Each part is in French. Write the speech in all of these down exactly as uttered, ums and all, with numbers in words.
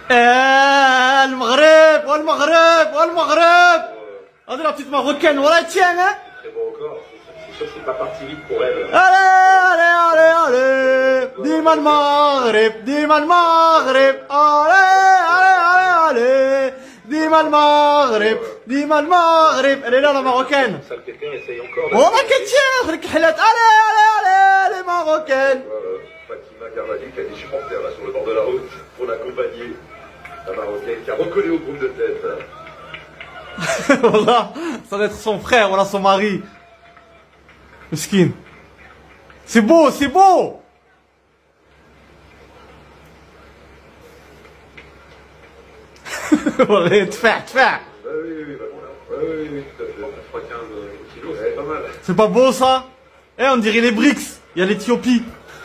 آه المغرب والمغرب والمغرب. هذه لا بتيت ماروكان ولا تيان. الي الي الي الي ديما المغرب ديما المغرب الي الي الي ديما المغرب ديما المغرب. الي لا لا ماروكان والله كتشيخ لك الحلات. الي الي الي لي ماروكان. Fatima Carvalho qui a des supporters là sur le bord de la route pour l'accompagner. La Marocaine qui a reconnu au groupe de tête. Voilà, ça doit être son frère, voilà son mari. Mesquine. C'est beau, c'est beau. Voilà, تفاح تفاح. Oui, oui, oui, bah voilà. Oui, oui, tout à fait. trois virgule quinze kilos, c'est pas mal. C'est pas beau ça? Eh, on dirait les BRICS. Il y a l'Éthiopie.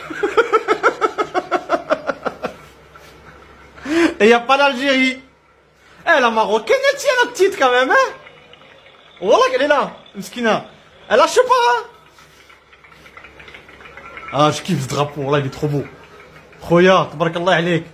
Et il n'y a pas l'Algérie. Eh, la Marocaine, elle tient la petite quand même, hein. Voilà qu'elle est là, Mskina. Elle lâche pas, hein. Ah, je kiffe ce drapeau, là, il est trop beau. Khoya, tabarakallah عليك.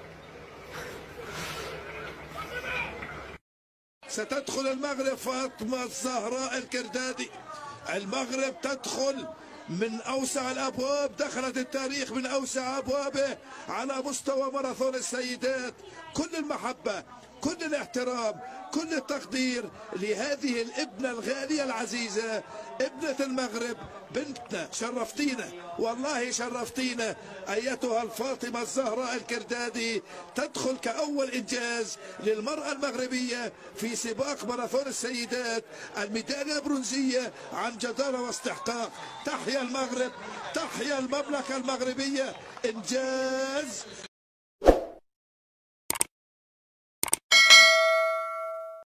ستدخل المغرب فاطمة الزهراء الكردادي. المغرب تدخل من أوسع الأبواب، دخلت التاريخ من أوسع أبوابه على مستوى ماراثون السيدات. كل المحبة، كل الاحترام، كل التقدير لهذه الابنة الغالية العزيزة، ابنة المغرب، بنتنا. شرفتينا والله شرفتينا أيتها الفاطمة الزهراء الكردادي. تدخل كأول إنجاز للمرأة المغربية في سباق ماراثون السيدات الميدالية البرونزية عن جدارة واستحقاق. تحيا المغرب، تحيا المملكة المغربية. إنجاز.